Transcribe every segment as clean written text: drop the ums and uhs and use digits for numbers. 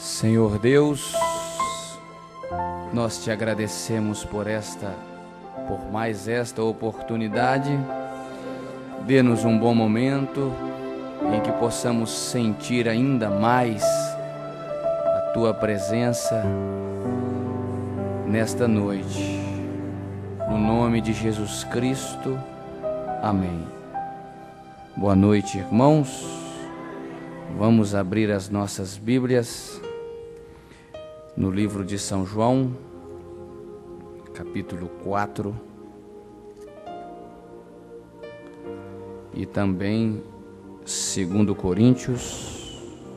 Senhor Deus, nós te agradecemos por mais esta oportunidade. Dê-nos um bom momento em que possamos sentir ainda mais a tua presença nesta noite. No nome de Jesus Cristo, amém. Boa noite, irmãos. Vamos abrir as nossas Bíblias no livro de São João, capítulo 4, e também 2 Coríntios,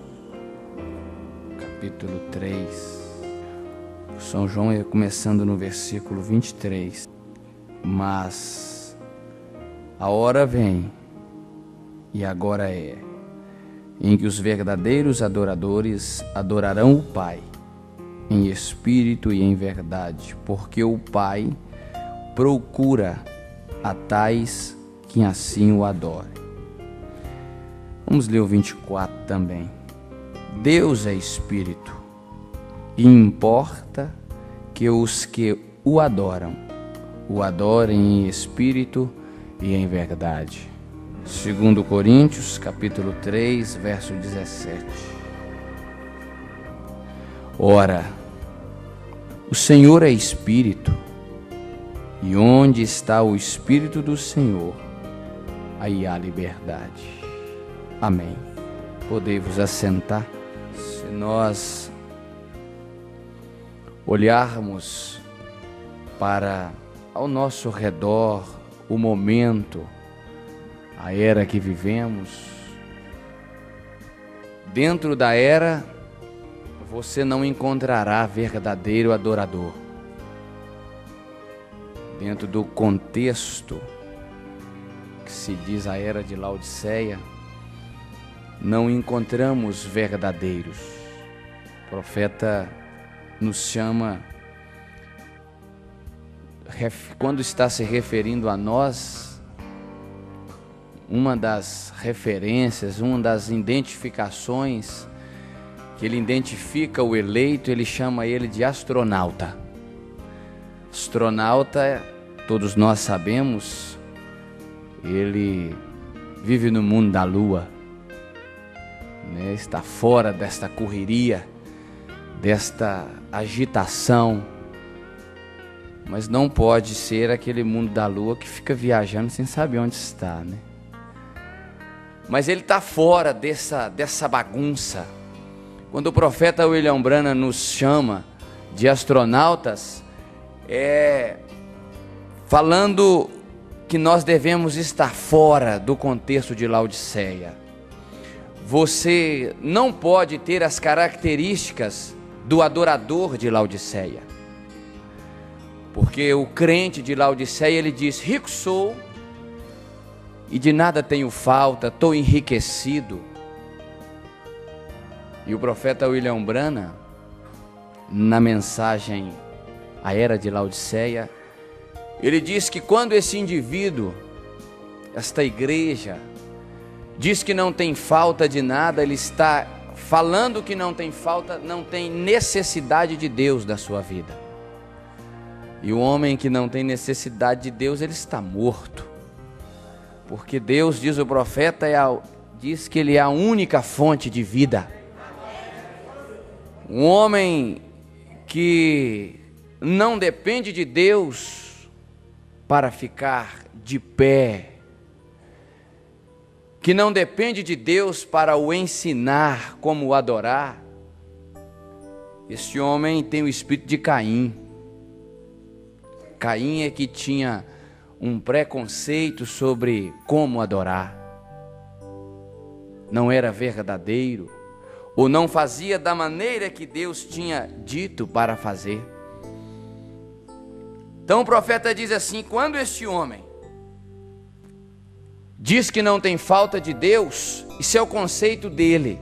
capítulo 3. São João é começando no versículo 23. Mas a hora vem, e agora é, em que os verdadeiros adoradores adorarão o Pai, em espírito e em verdade, porque o Pai procura a tais que assim o adorem. Vamos ler o 24 também. Deus é espírito, e importa que os que o adorem em espírito e em verdade. 2 Coríntios, capítulo 3, verso 17. Ora, o Senhor é Espírito, e onde está o Espírito do Senhor, aí há liberdade. Amém. Podei-vos assentar. Se nós olharmos para ao nosso redor, o momento, a era que vivemos, dentro da era, você não encontrará verdadeiro adorador. Dentro do contexto que se diz a era de Laodiceia, não encontramos verdadeiros. O profeta nos chama, quando está se referindo a nós, uma das referências, uma das identificações que ele identifica o eleito, ele chama ele de astronauta. Astronauta, todos nós sabemos, ele vive no mundo da lua, né? Está fora desta correria, desta agitação, mas não pode ser aquele mundo da lua que fica viajando sem saber onde está, né? Mas ele está fora dessa bagunça. Quando o profeta William Branham nos chama de astronautas, falando que nós devemos estar fora do contexto de Laodiceia. Você não pode ter as características do adorador de Laodiceia, porque o crente de Laodiceia, ele diz: rico sou e de nada tenho falta, estou enriquecido. E o profeta William Branham, na mensagem A Era de Laodiceia, ele diz que quando esse indivíduo, esta igreja, diz que não tem falta de nada, ele está falando que não tem falta, não tem necessidade de Deus da sua vida. E o homem que não tem necessidade de Deus, ele está morto. Porque Deus, diz o profeta, diz que ele é a única fonte de vida. Um homem que não depende de Deus para ficar de pé, que não depende de Deus para o ensinar como o adorar, esse homem tem o espírito de Caim. Caim é que tinha um preconceito sobre como adorar, não era verdadeiro, ou não fazia da maneira que Deus tinha dito para fazer. Então o profeta diz assim: quando este homem diz que não tem falta de Deus, isso é o conceito dele.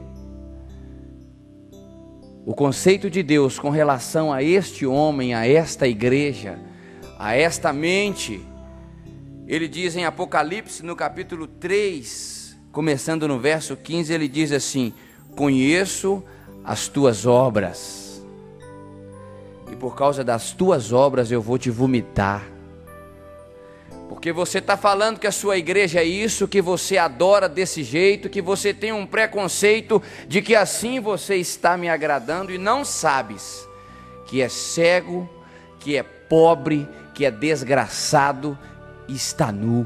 O conceito de Deus com relação a este homem, a esta igreja, a esta mente, ele diz em Apocalipse, no capítulo 3, começando no verso 15, ele diz assim: conheço as tuas obras, e por causa das tuas obras eu vou te vomitar. Porque você está falando que a sua igreja é isso, que você adora desse jeito, que você tem um preconceito de que assim você está me agradando, e não sabes que é cego, que é pobre, que é desgraçado e está nu.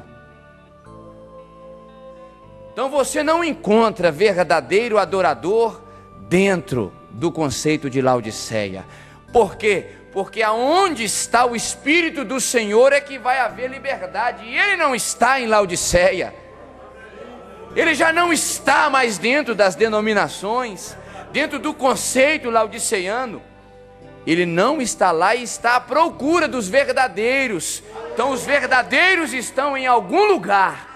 Então você não encontra verdadeiro adorador dentro do conceito de Laodiceia. Por quê? Porque aonde está o Espírito do Senhor é que vai haver liberdade, e Ele não está em Laodiceia. Ele já não está mais dentro das denominações, dentro do conceito laodiceiano. Ele não está lá e está à procura dos verdadeiros. Então os verdadeiros estão em algum lugar.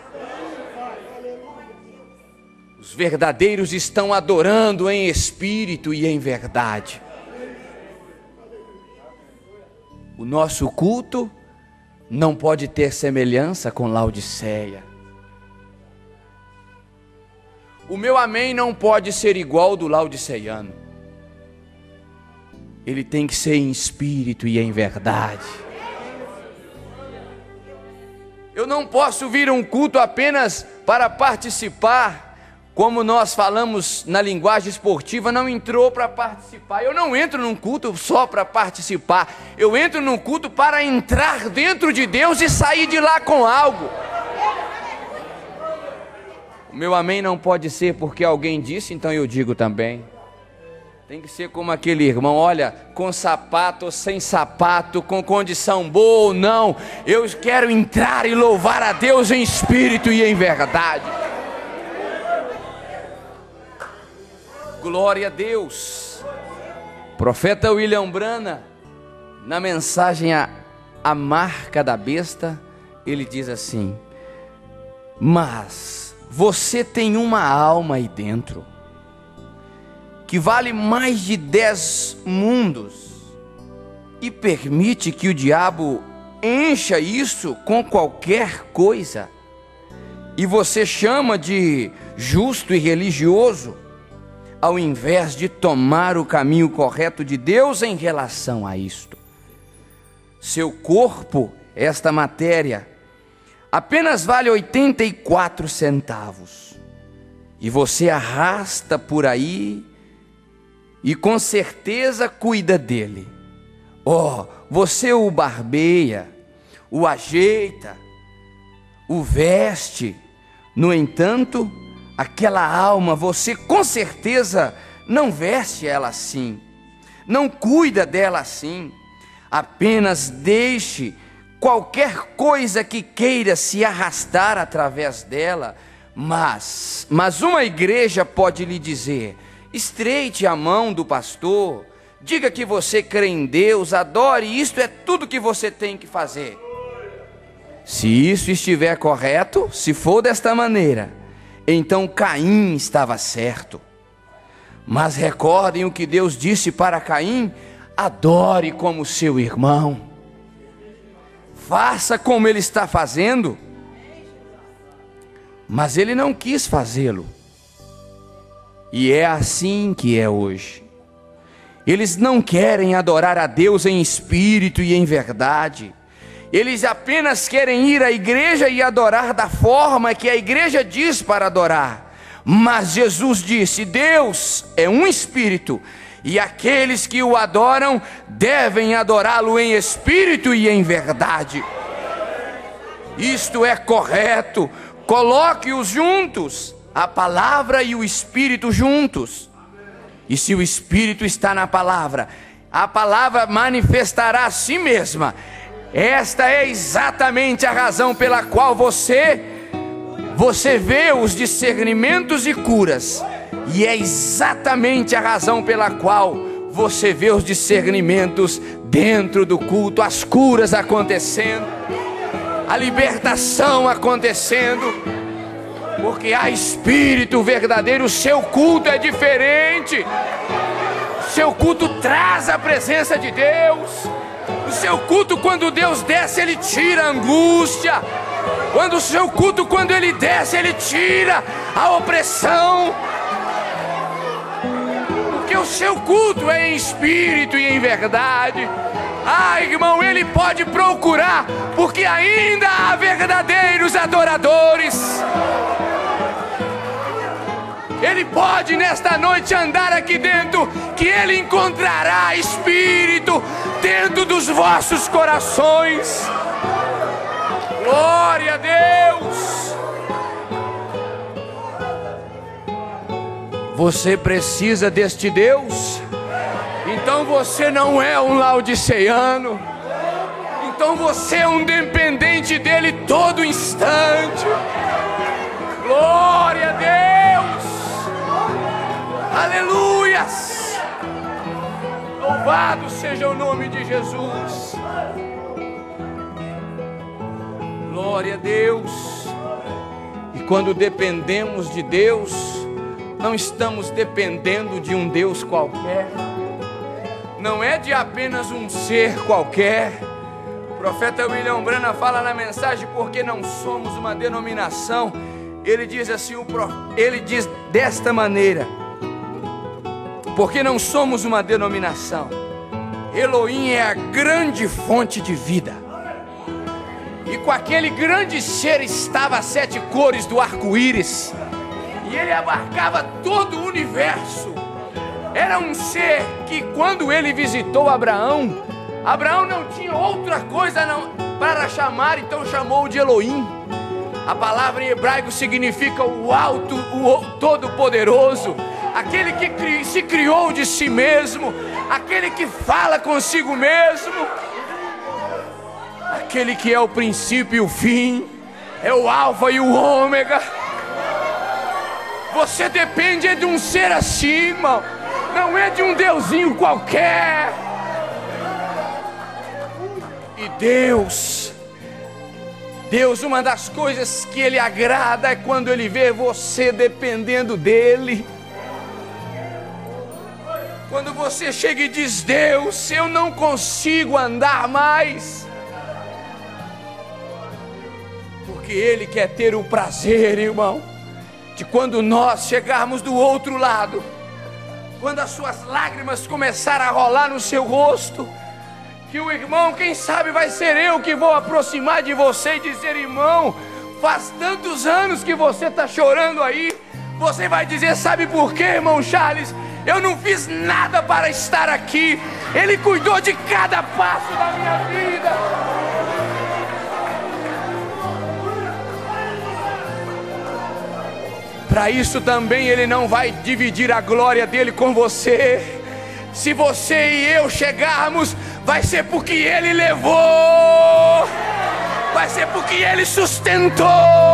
Os verdadeiros estão adorando em espírito e em verdade. O nosso culto não pode ter semelhança com Laodiceia. O meu amém não pode ser igual ao do laodiceiano. Ele tem que ser em espírito e em verdade. Eu não posso vir a um culto apenas para participar. Como nós falamos na linguagem esportiva, não entrou para participar. Eu não entro num culto só para participar. Eu entro num culto para entrar dentro de Deus e sair de lá com algo. O meu amém não pode ser porque alguém disse, então eu digo também. Tem que ser como aquele irmão, olha, com sapato ou sem sapato, com condição boa ou não, eu quero entrar e louvar a Deus em espírito e em verdade. Glória a Deus. Profeta William Branham, na mensagem a marca da besta, ele diz assim: mas você tem uma alma aí dentro, que vale mais de 10 mundos, e permite que o diabo encha isso com qualquer coisa, e você chama de justo e religioso, ao invés de tomar o caminho correto de Deus em relação a isto. Seu corpo, esta matéria, apenas vale 84 centavos, e você arrasta por aí, e com certeza cuida dele. Você o barbeia, o ajeita, o veste. No entanto, aquela alma, você com certeza não veste ela assim, não cuida dela assim. Apenas deixe qualquer coisa que queira se arrastar através dela. Mas uma igreja pode lhe dizer: estreite a mão do pastor, diga que você crê em Deus, adore, isto é tudo que você tem que fazer. Se isso estiver correto, se for desta maneira, então Caim estava certo. Mas recordem o que Deus disse para Caim: adore como seu irmão, faça como ele está fazendo. Mas ele não quis fazê-lo. E é assim que é hoje. Eles não querem adorar a Deus em espírito e em verdade. Eles apenas querem ir à igreja e adorar da forma que a igreja diz para adorar. Mas Jesus disse: Deus é um espírito, e aqueles que o adoram devem adorá-lo em espírito e em verdade. Isto é correto. Coloque-os juntos, a palavra e o espírito juntos. E se o espírito está na palavra, a palavra manifestará a si mesma. Esta é exatamente a razão pela qual você vê os discernimentos e curas. E é exatamente a razão pela qual você vê os discernimentos dentro do culto, as curas acontecendo, a libertação acontecendo, porque há espírito verdadeiro. O seu culto é diferente. O seu culto traz a presença de Deus. O seu culto, quando Deus desce, Ele tira a angústia. Quando o seu culto, quando Ele desce, Ele tira a opressão. Porque o seu culto é em espírito e em verdade. Ah, irmão, ele pode procurar, porque ainda há verdadeiros adoradores. Ele pode nesta noite andar aqui dentro, que ele encontrará espírito dentro dos vossos corações. Glória a Deus. Você precisa deste Deus? Então você não é um laodiceano. Então você é um dependente dele todo instante. Glória a Deus. Aleluias. Louvado seja o nome de Jesus. Glória a Deus. E quando dependemos de Deus, não estamos dependendo de um Deus qualquer. Não é de apenas um ser qualquer. O profeta William Branham fala na mensagem, porque não somos uma denominação. Ele diz assim, ele diz desta maneira: porque não somos uma denominação. Elohim é a grande fonte de vida. E com aquele grande ser estava as 7 cores do arco-íris. E ele abarcava todo o universo. Era um ser que, quando ele visitou Abraão, Abraão não tinha outra coisa para chamar, então chamou de Elohim. A palavra em hebraico significa o alto, o todo-poderoso, aquele que se criou de si mesmo, aquele que fala consigo mesmo, aquele que é o princípio e o fim, é o alfa e o ômega. Você depende de um ser assim, irmão. Não é de um deusinho qualquer. E Deus, uma das coisas que Ele agrada é quando Ele vê você dependendo dEle. Quando você chega e diz: Deus, eu não consigo andar mais. Porque Ele quer ter o prazer, irmão, de quando nós chegarmos do outro lado, quando as suas lágrimas começarem a rolar no seu rosto, que o irmão, quem sabe vai ser eu que vou aproximar de você e dizer: irmão, faz tantos anos que você está chorando aí. Você vai dizer: sabe por quê, irmão Charles? Eu não fiz nada para estar aqui. Ele cuidou de cada passo da minha vida. Para isso também Ele não vai dividir a glória dEle com você. Se você e eu chegarmos, vai ser porque Ele levou, vai ser porque Ele sustentou.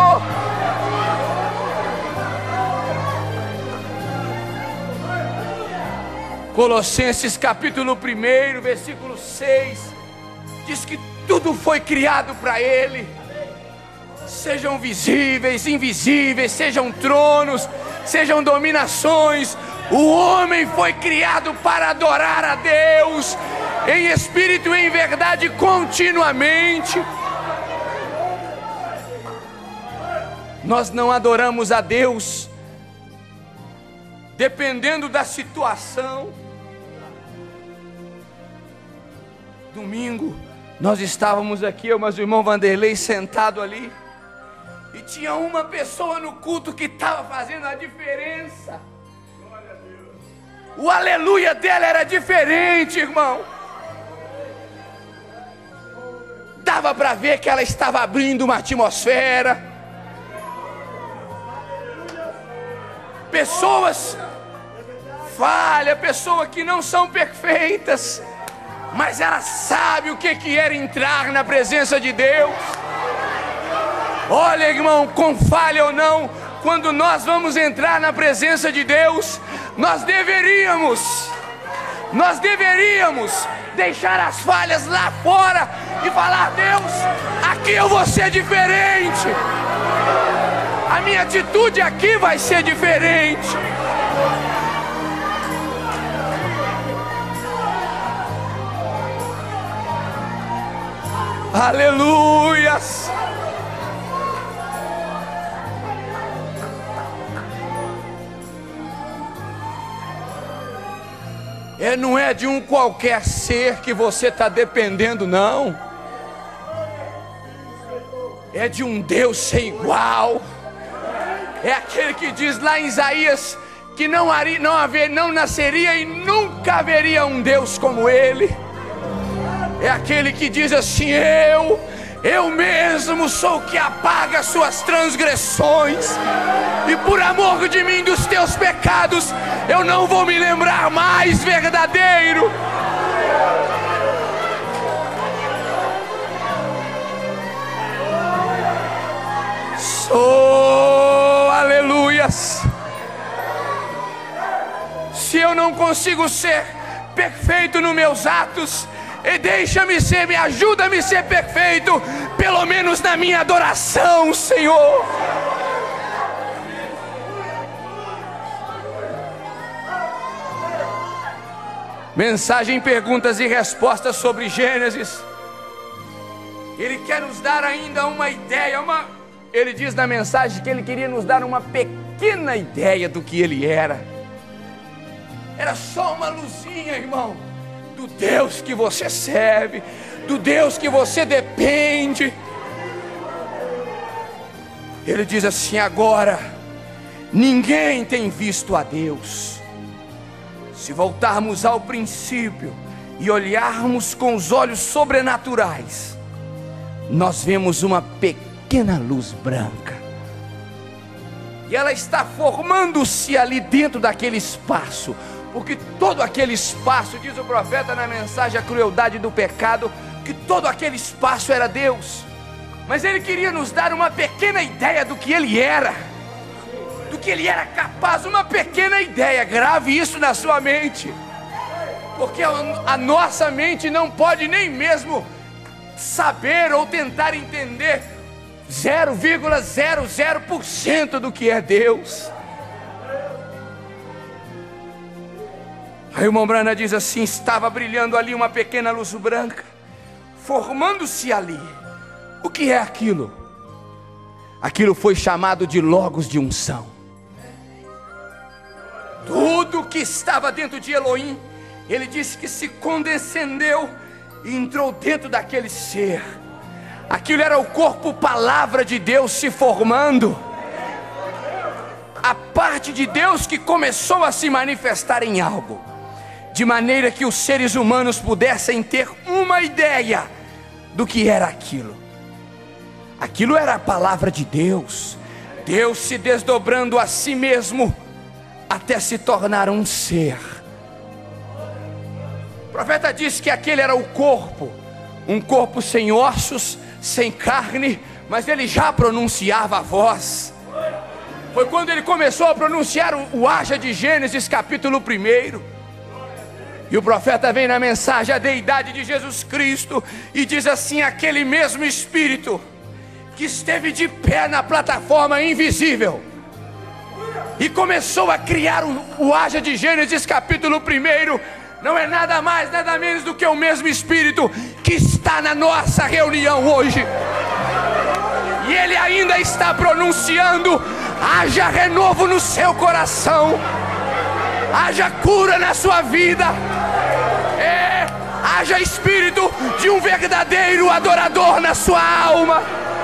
Colossenses capítulo 1, versículo 6, diz que tudo foi criado para Ele. Sejam visíveis, invisíveis, sejam tronos, sejam dominações, o homem foi criado para adorar a Deus, em espírito e em verdade continuamente. Nós não adoramos a Deus dependendo da situação. Domingo, nós estávamos aqui, eu e o irmão Vanderlei sentado ali, e tinha uma pessoa no culto que estava fazendo a diferença. O aleluia dela era diferente, irmão. Dava para ver que ela estava abrindo uma atmosfera. Pessoas falhas, pessoas que não são perfeitas, mas ela sabe o que era entrar na presença de Deus. Olha, irmão, com falha ou não, quando nós vamos entrar na presença de Deus, nós deveríamos deixar as falhas lá fora e falar: Deus, aqui eu vou ser diferente, a minha atitude aqui vai ser diferente. Aleluias. Não é de um qualquer ser que você está dependendo, não. É de um Deus sem igual. É aquele que diz lá em Isaías que não nasceria e nunca haveria um Deus como Ele. É aquele que diz assim: eu mesmo sou o que apaga as suas transgressões, e por amor de mim, dos teus pecados, eu não vou me lembrar mais. Verdadeiro. Oh, aleluias. Se eu não consigo ser perfeito nos meus atos, me ajuda-me a ser perfeito, pelo menos na minha adoração, Senhor. Mensagem, perguntas e respostas sobre Gênesis. Ele quer nos dar ainda uma ideia, Ele diz na mensagem que ele queria nos dar uma pequena ideia do que ele era. Era só uma luzinha, irmão, do Deus que você serve, do Deus que você depende. Ele diz assim: agora, ninguém tem visto a Deus. Se voltarmos ao princípio e olharmos com os olhos sobrenaturais, nós vemos uma pequena luz branca, e ela está formando-se ali dentro daquele espaço, porque todo aquele espaço, diz o profeta na mensagem A Crueldade do Pecado, que todo aquele espaço era Deus. Mas ele queria nos dar uma pequena ideia do que ele era, do que ele era capaz, uma pequena ideia. Grave isso na sua mente, porque a nossa mente não pode nem mesmo saber ou tentar entender 0,00% do que é Deus. Aí o irmão Branham diz assim: estava brilhando ali uma pequena luz branca, formando-se ali. O que é aquilo? Aquilo foi chamado de Logos de unção. Tudo que estava dentro de Elohim, ele disse que se condescendeu e entrou dentro daquele ser. Aquilo era o corpo palavra de Deus se formando, a parte de Deus que começou a se manifestar em algo, de maneira que os seres humanos pudessem ter uma ideia do que era aquilo. Aquilo era a palavra de Deus, Deus se desdobrando a si mesmo até se tornar um ser. O profeta disse que aquele era o corpo, um corpo sem ossos, sem carne, mas ele já pronunciava a voz. Foi quando ele começou a pronunciar o haja de Gênesis capítulo 1. E o profeta vem na mensagem a deidade de Jesus Cristo e diz assim: aquele mesmo Espírito que esteve de pé na plataforma invisível e começou a criar o haja de Gênesis capítulo 1, não é nada mais, nada menos do que o mesmo Espírito que está na nossa reunião hoje. E ele ainda está pronunciando: haja renovo no seu coração, haja cura na sua vida, haja espírito de um verdadeiro adorador na sua alma.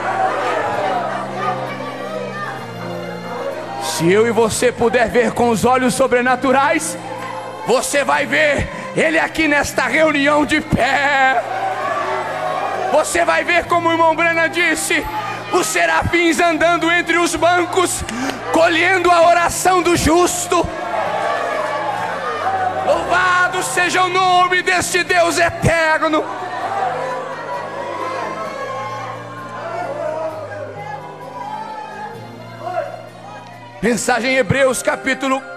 Se eu e você puder ver com os olhos sobrenaturais, você vai ver ele aqui nesta reunião de pé. Você vai ver, como o irmão Branham disse, os serafins andando entre os bancos, colhendo a oração do justo. Louvado seja o nome deste Deus eterno. Mensagem em Hebreus capítulo 1,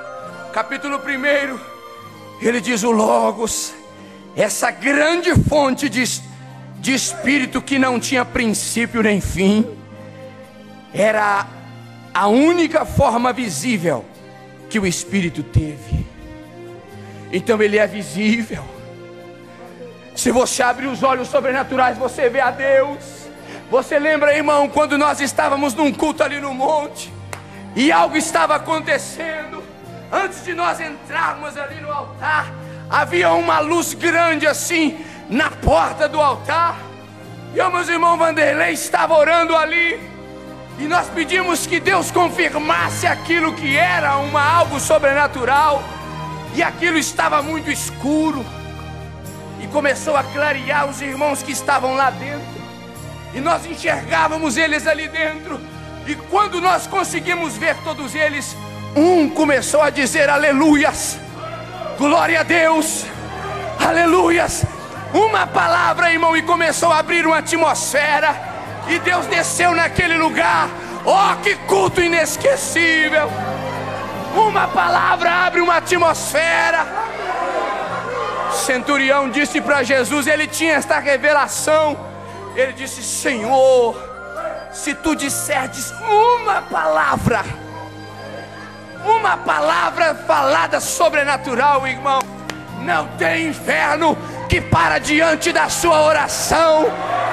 ele diz: o Logos, essa grande fonte de espírito que não tinha princípio nem fim, era a única forma visível que o Espírito teve. Então ele é visível. Se você abrir os olhos sobrenaturais, você vê a Deus. Você lembra, irmão, quando nós estávamos num culto ali no monte e algo estava acontecendo? Antes de nós entrarmos ali no altar, havia uma luz grande assim na porta do altar. E o meu irmão Vanderlei estava orando ali, e nós pedimos que Deus confirmasse aquilo que era algo sobrenatural. E aquilo estava muito escuro, e começou a clarear os irmãos que estavam lá dentro, e nós enxergávamos eles ali dentro. E quando nós conseguimos ver todos eles, um começou a dizer aleluias, glória a Deus, aleluias, uma palavra, irmão, e começou a abrir uma atmosfera, e Deus desceu naquele lugar. Oh, que culto inesquecível! Uma palavra abre uma atmosfera. O centurião disse para Jesus, ele tinha esta revelação, ele disse: Senhor, se tu disserdes uma palavra falada sobrenatural, irmão, não tem inferno que para diante da sua oração.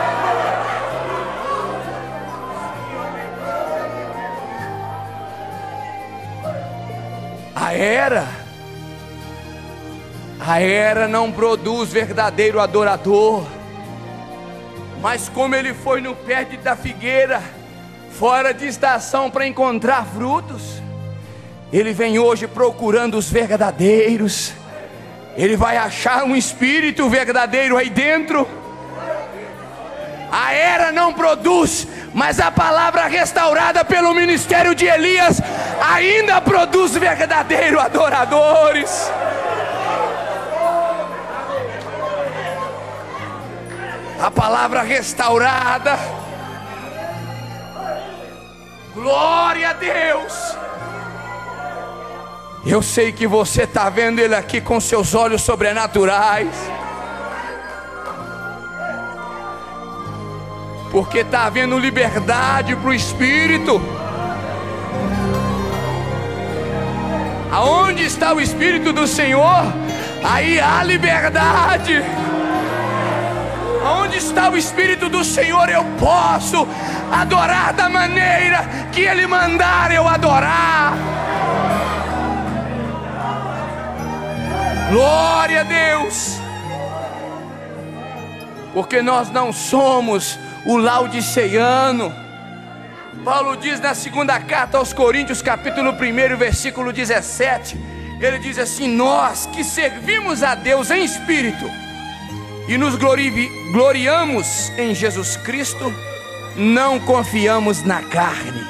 A era não produz verdadeiro adorador, mas como ele foi no pé da figueira, fora de estação, para encontrar frutos, ele vem hoje procurando os verdadeiros. Ele vai achar um espírito verdadeiro aí dentro. A era não produz, mas a palavra restaurada pelo ministério de Elias ainda produz verdadeiros adoradores. A palavra restaurada, glória a Deus. Eu sei que você está vendo ele aqui com seus olhos sobrenaturais, porque está havendo liberdade para o Espírito. Aonde está o Espírito do Senhor, aí há liberdade. Aonde está o Espírito do Senhor, eu posso adorar da maneira que Ele mandar eu adorar. Glória a Deus. Porque nós não somos o laodiceano. Paulo diz na segunda carta aos Coríntios, capítulo 1, versículo 17, ele diz assim: nós que servimos a Deus em espírito e nos gloriamos em Jesus Cristo, não confiamos na carne.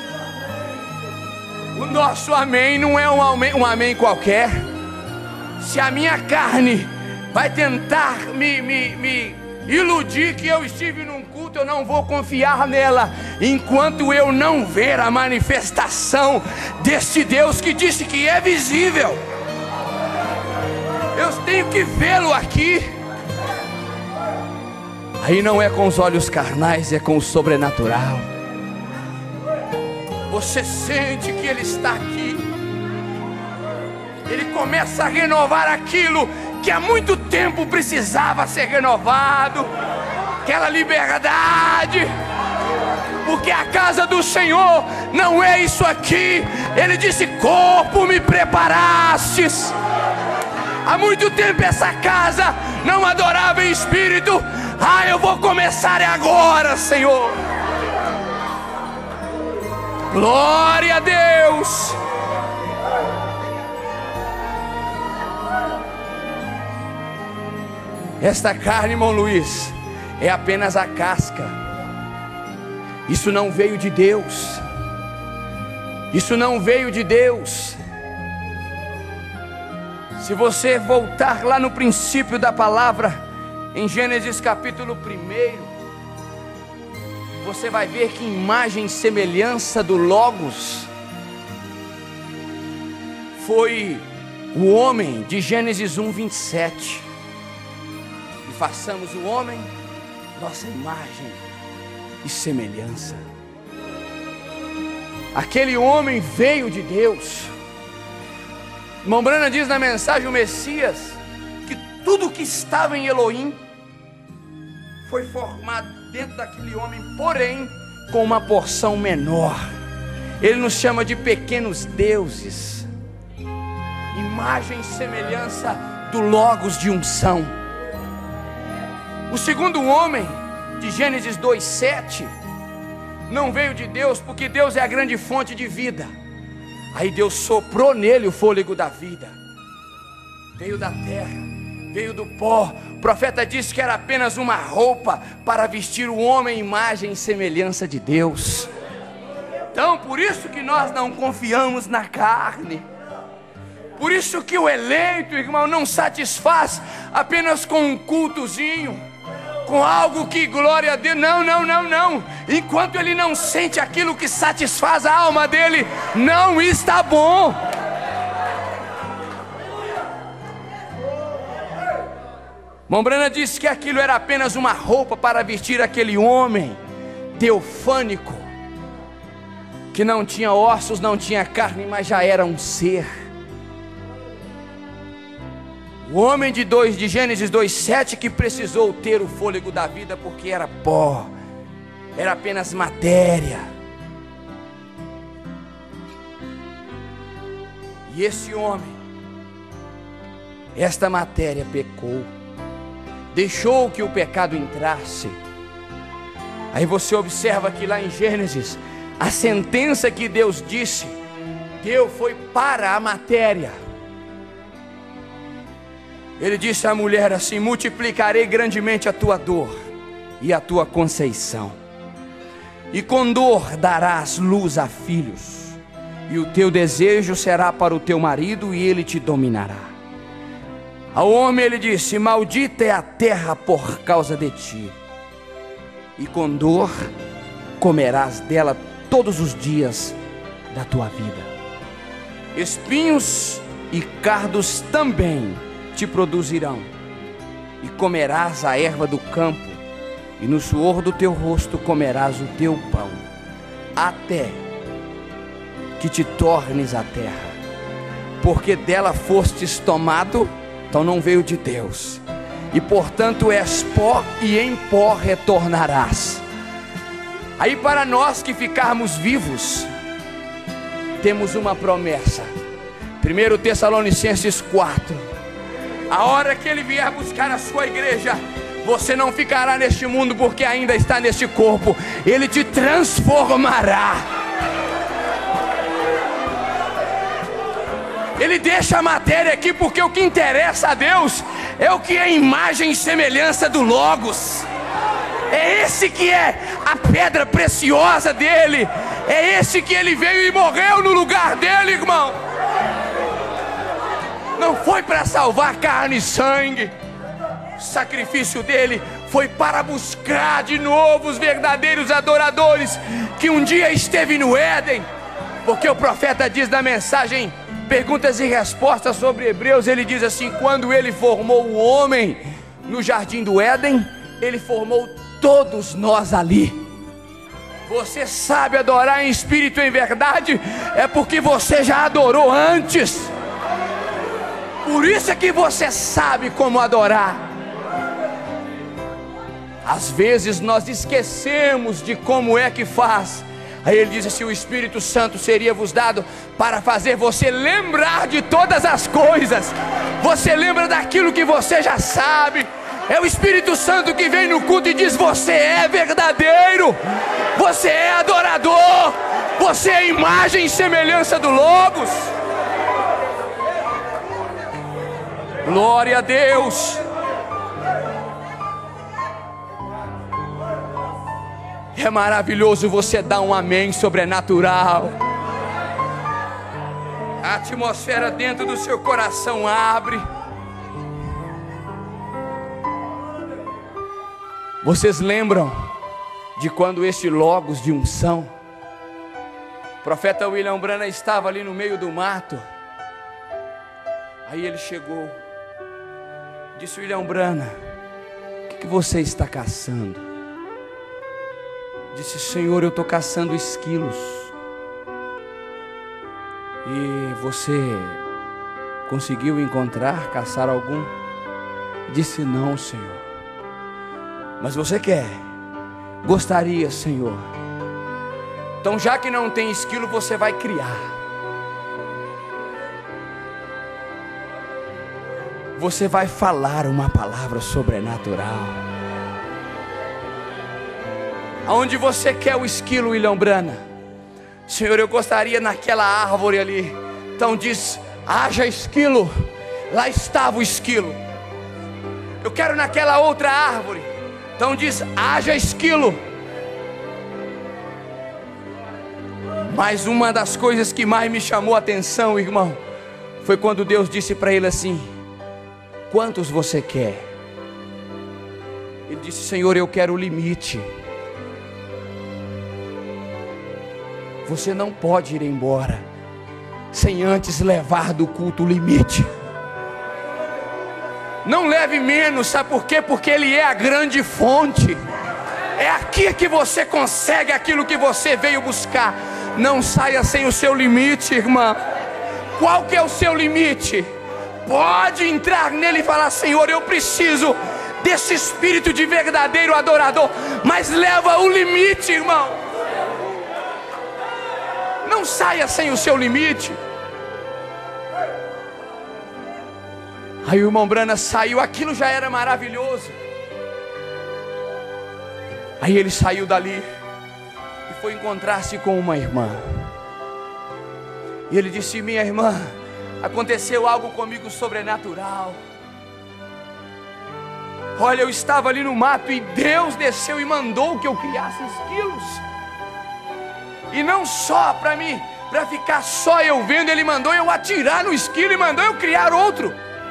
O nosso amém não é um amém qualquer. Se a minha carne vai tentar me iludir que eu estive num culto, eu não vou confiar nela enquanto eu não ver a manifestação desse Deus que disse que é visível. Eu tenho que vê-lo aqui. Aí não é com os olhos carnais, é com o sobrenatural. Você sente que Ele está aqui. Ele começa a renovar aquilo que há muito tempo precisava ser renovado. Aquela liberdade. Porque a casa do Senhor não é isso aqui. Ele disse: corpo me preparastes. Há muito tempo essa casa não adorava em espírito. Eu vou começar agora, Senhor. Glória a Deus. Esta carne, irmão Luiz, é apenas a casca. Isso não veio de Deus. Isso não veio de Deus. Se você voltar lá no princípio da palavra, em Gênesis capítulo 1, você vai ver que imagem e semelhança do Logos foi o homem de Gênesis 1:27. E façamos o homem nossa imagem e semelhança. Aquele homem veio de Deus. Irmão Branham diz na mensagem o Messias que tudo que estava em Elohim foi formado dentro daquele homem, porém com uma porção menor. Ele nos chama de pequenos deuses, imagem e semelhança do Logos de unção. O segundo homem, de Gênesis 2:7, não veio de Deus, porque Deus é a grande fonte de vida. Aí Deus soprou nele o fôlego da vida. Veio da terra, veio do pó. O profeta disse que era apenas uma roupa para vestir o homem, imagem e semelhança de Deus. Então, por isso que nós não confiamos na carne. Por isso que o eleito, irmão, não satisfaz apenas com um cultozinho, com algo que glória a Deus. Não. Enquanto ele não sente aquilo que satisfaz a alma dele, não está bom. Mombrana disse que aquilo era apenas uma roupa para vestir aquele homem teofânico, que não tinha ossos, não tinha carne, mas já era um ser. O homem de Gênesis 2:7 que precisou ter o fôlego da vida, porque era pó, era apenas matéria. E esse homem, esta matéria pecou, deixou que o pecado entrasse. Aí você observa que lá em Gênesis, a sentença que Deus disse, Deus foi para a matéria. Ele disse à mulher assim: multiplicarei grandemente a tua dor e a tua conceição, e com dor darás luz a filhos, e o teu desejo será para o teu marido, e ele te dominará. Ao homem ele disse: maldita é a terra por causa de ti, e com dor comerás dela todos os dias da tua vida. Espinhos e cardos também te produzirão, e comerás a erva do campo, e no suor do teu rosto comerás o teu pão, até que te tornes a terra, porque dela fostes tomado. Então não veio de Deus, e portanto és pó, e em pó retornarás. Aí, para nós que ficarmos vivos, temos uma promessa. 1 Tessalonicenses 4: a hora que ele vier buscar a sua igreja, você não ficará neste mundo, porque ainda está neste corpo. Ele te transformará. Ele deixa a matéria aqui, porque o que interessa a Deus é o que é imagem e semelhança do Logos. É esse que é a pedra preciosa dele. É esse que ele veio e morreu no lugar dele, irmão. Não foi para salvar carne e sangue. O sacrifício dele foi para buscar de novo os verdadeiros adoradores que um dia esteve no Éden. Porque o profeta diz na mensagem Perguntas e Respostas sobre Hebreus, ele diz assim: quando ele formou o homem no jardim do Éden, ele formou todos nós ali. Você sabe adorar em espírito e em verdade, é porque você já adorou antes. Por isso é que você sabe como adorar. Às vezes nós esquecemos de como é que faz. Aí ele diz assim: o Espírito Santo seria vos dado para fazer você lembrar de todas as coisas. Você lembra daquilo que você já sabe. É o Espírito Santo que vem no culto e diz: você é verdadeiro, você é adorador, você é imagem e semelhança do Logos. Glória a Deus. É maravilhoso você dar um amém sobrenatural. A atmosfera dentro do seu coração abre. Vocês lembram de quando este Logos de unção, o profeta William Branham estava ali no meio do mato. Aí ele chegou, disse: William Branham, o que você está caçando? Disse: Senhor, eu estou caçando esquilos. E você conseguiu encontrar, caçar algum? Disse: não, Senhor. Mas você quer? Gostaria, Senhor. Então, já que não tem esquilo, você vai criar. você vai falar uma palavra sobrenatural. Aonde você quer o esquilo, William Brana? Senhor, eu gostaria naquela árvore ali. Então diz: haja esquilo. Lá estava o esquilo. Eu quero naquela outra árvore. Então diz: haja esquilo. Mas uma das coisas que mais me chamou a atenção, irmão, foi quando Deus disse para ele assim: quantos você quer? Ele disse: Senhor, eu quero o limite. Você não pode ir embora sem antes levar do culto o limite. Não leve menos, sabe por quê? Porque Ele é a grande fonte. É aqui que você consegue aquilo que você veio buscar. Não saia sem o seu limite, irmã. Qual que é o seu limite? Pode entrar nele e falar: Senhor, eu preciso desse espírito de verdadeiro adorador. Mas leva o limite, irmão. Não saia sem o seu limite. Aí o irmão Brana saiu, aquilo já era maravilhoso. Aí ele saiu dali e foi encontrar-se com uma irmã. E ele disse: minha irmã, aconteceu algo comigo sobrenatural. Olha, eu estava ali no mato e Deus desceu e mandou que eu criasse esquilos. E não só para mim, para ficar só eu vendo, Ele mandou eu atirar no esquilo e mandou eu criar outro.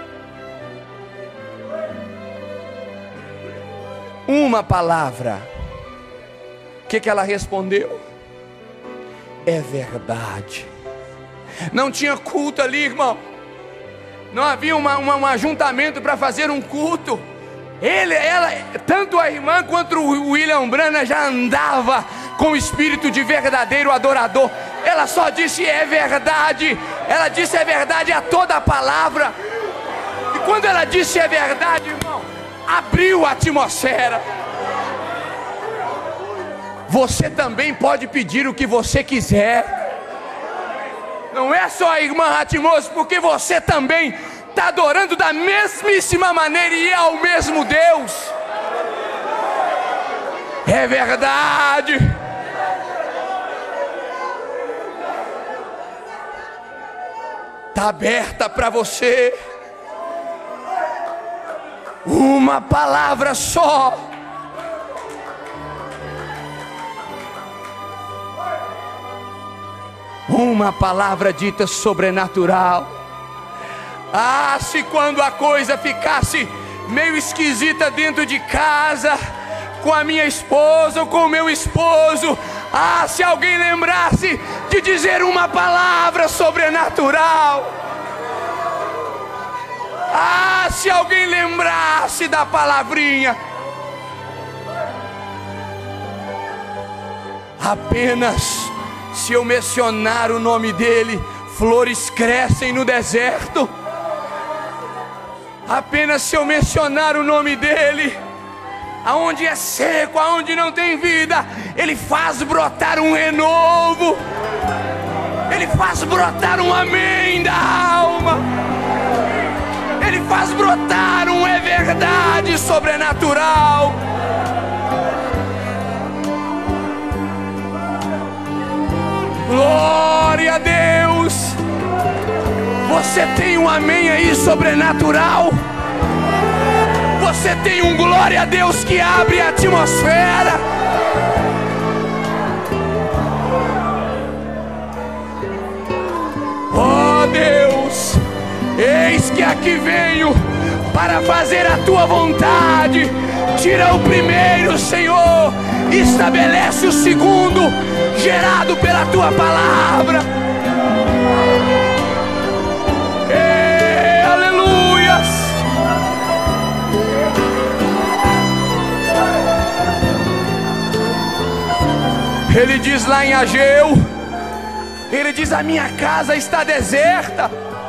Uma palavra. O que ela respondeu? É verdade. Não tinha culto ali, irmão. Não havia um ajuntamento para fazer um culto. Ela, tanto a irmã quanto o William Brana já andava com o espírito de verdadeiro adorador. Ela só disse: é verdade. Ela disse: é verdade a toda a palavra. E quando ela disse é verdade, irmão, abriu a atmosfera. Você também pode pedir o que você quiser. Não é só a irmã Ratimoso, porque você também está adorando da mesmíssima maneira e é ao mesmo Deus. É verdade. Está aberta para você uma palavra só. Uma palavra dita sobrenatural. Ah, se quando a coisa ficasse meio esquisita dentro de casa, com a minha esposa ou com o meu esposo, ah, se alguém lembrasse de dizer uma palavra sobrenatural. Ah, se alguém lembrasse da palavrinha. Apenas se eu mencionar o nome dele, flores crescem no deserto. Apenas se eu mencionar o nome dele, aonde é seco, aonde não tem vida, ele faz brotar um renovo. Ele faz brotar um amém da alma. Ele faz brotar um é verdade sobrenatural. Glória a Deus. Você tem um amém aí sobrenatural. Você tem um glória a Deus que abre a atmosfera. Oh Deus, eis que aqui venho para fazer a tua vontade. Tira o primeiro, Senhor, estabelece o segundo, gerado pela tua palavra. Ei, aleluias. Ele diz lá em Ageu, ele diz: a minha casa está deserta.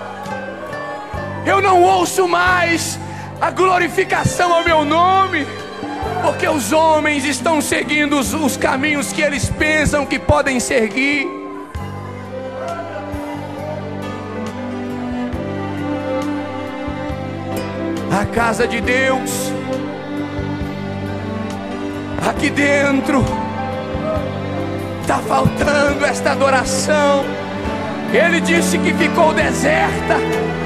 Eu não ouço mais a glorificação ao meu nome, porque os homens estão seguindo os caminhos que eles pensam que podem seguir. a casa de Deus. Aqui dentro está faltando esta adoração. Ele disse que ficou deserta.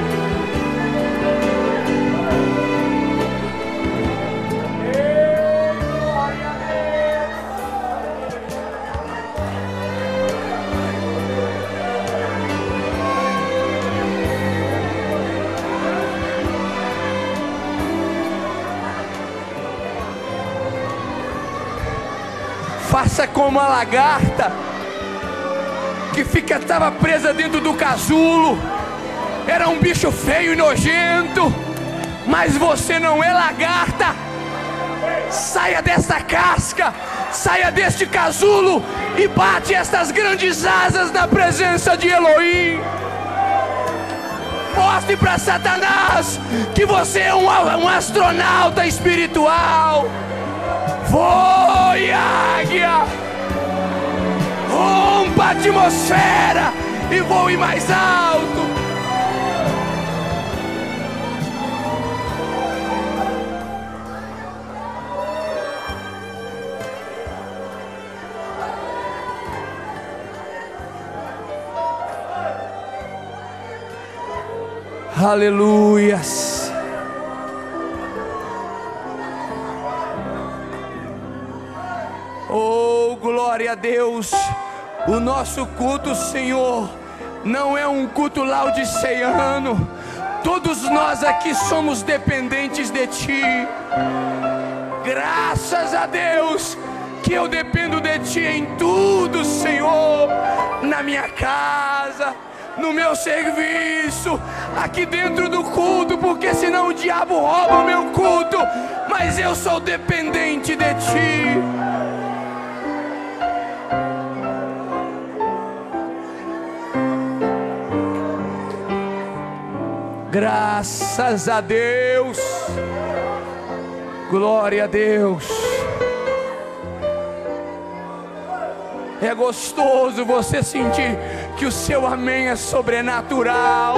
Faça como a lagarta que estava presa dentro do casulo. Era um bicho feio e nojento, mas você não é lagarta. Saia dessa casca, saia deste casulo e bate estas grandes asas na presença de Elohim. Mostre para Satanás que você é um astronauta espiritual. Voe, águia, rompa a atmosfera e voe mais alto. Aleluias. Oh, glória a Deus. O nosso culto, Senhor, não é um culto laodiceano. Todos nós aqui somos dependentes de Ti. Graças a Deus que eu dependo de Ti em tudo, Senhor. Na minha casa, no meu serviço, aqui dentro do culto, porque senão o diabo rouba o meu culto. Mas eu sou dependente de Ti. Graças a Deus, glória a Deus. É gostoso você sentir que o seu amém é sobrenatural.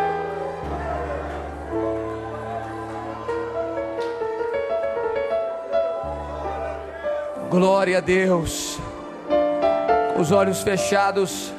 Glória a Deus. Com os olhos fechados.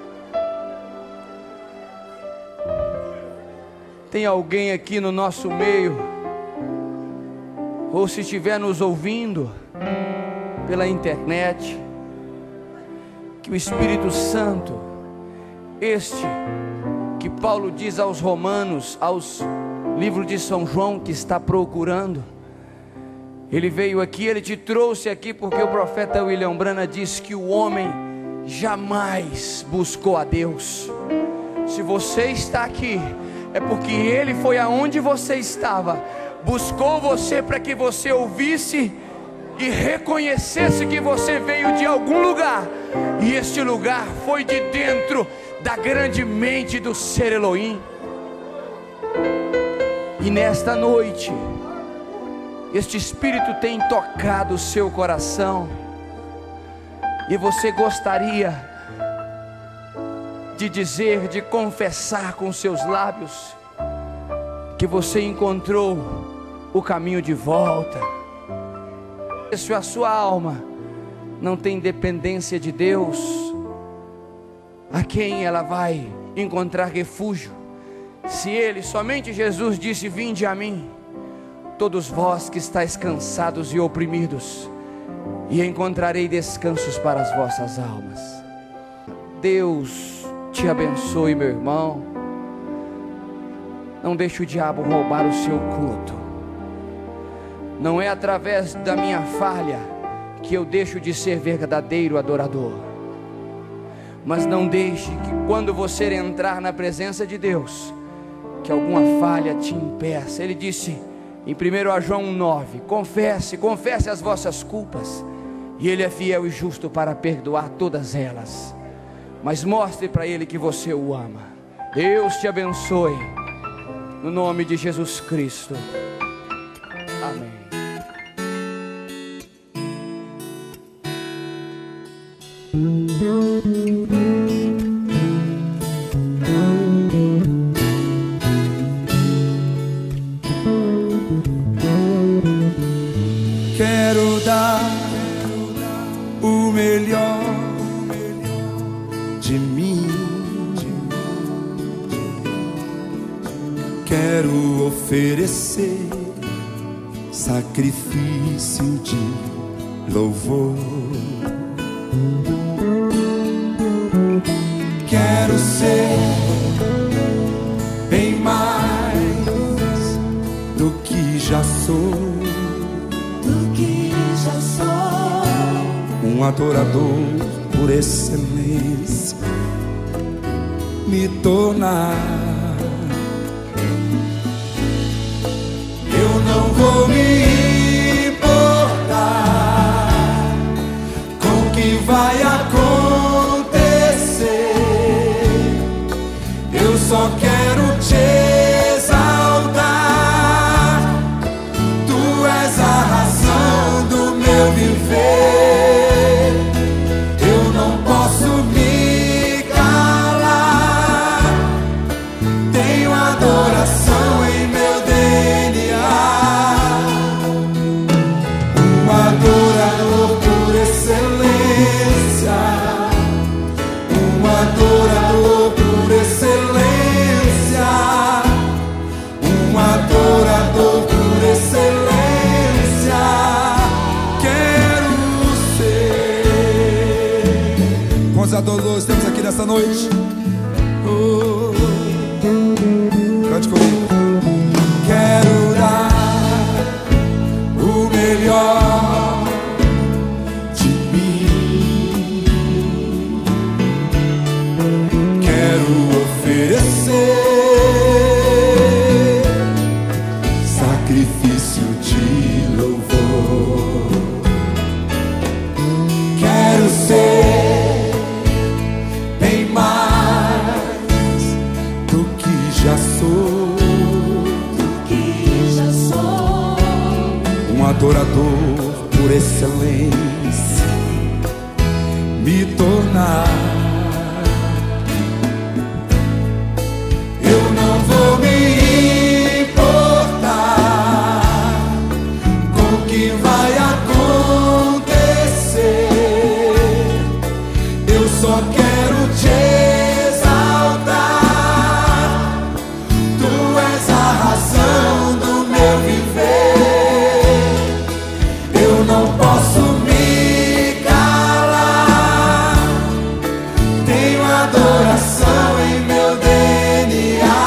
Tem alguém aqui no nosso meio, ou se estiver nos ouvindo pela internet, que o Espírito Santo, este que Paulo diz aos Romanos, aos livros de São João, que está procurando, ele veio aqui, ele te trouxe aqui porque o profeta William Branham diz que o homem jamais buscou a Deus. Se você está aqui, é porque Ele foi aonde você estava, buscou você para que você ouvisse e reconhecesse que você veio de algum lugar, e este lugar foi de dentro da grande mente do ser Elohim. E nesta noite, este Espírito tem tocado o seu coração, e você gostaria de dizer, de confessar com seus lábios que você encontrou o caminho de volta. Se a sua alma não tem dependência de Deus, a quem ela vai encontrar refúgio? Se Ele, somente Jesus disse: vinde a mim, todos vós que estáis cansados e oprimidos, e encontrarei descansos para as vossas almas. Deus te abençoe, meu irmão. Não deixe o diabo roubar o seu culto. Não é através da minha falha que eu deixo de ser verdadeiro adorador. Mas não deixe que quando você entrar na presença de Deus, que alguma falha te impeça. Ele disse em 1 João 9, confesse as vossas culpas, e Ele é fiel e justo para perdoar todas elas. Mas mostre para Ele que você o ama. Deus te abençoe, no nome de Jesus Cristo. Amém. Quero dar o melhor de mim. Quero oferecer sacrifício de louvor. Quero ser bem mais do que já sou. Um adorador por excelência me tornar. Eu não vou me importar com o que vai acontecer. Eu só quero te exaltar. Tu és a razão do meu viver. Quantos adoradores temos aqui nessa noite? Oh, cante comigo. Quero dar o melhor de mim. Quero oferecer sacrifício de louvor. Quero ser um adorador por excelência me tornar. Eu não vou me importar com o que vai acontecer. Eu só quero te exaltar. Tu és a razão do meu viver. Não posso me calar. Tenho adoração em meu DNA.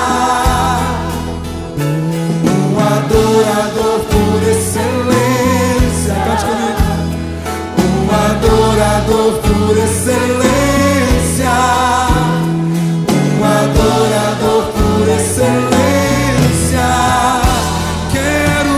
Um adorador por excelência. Cante comigo. Um adorador por excelência. Um adorador por excelência. Quero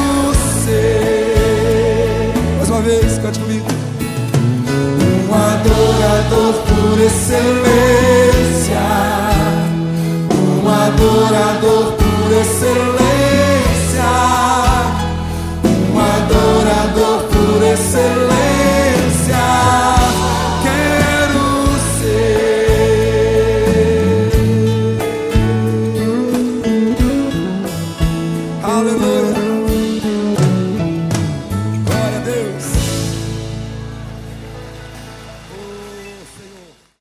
ser. Mais uma vez, cante comigo. Um adorador por excelência. Um adorador por excelência.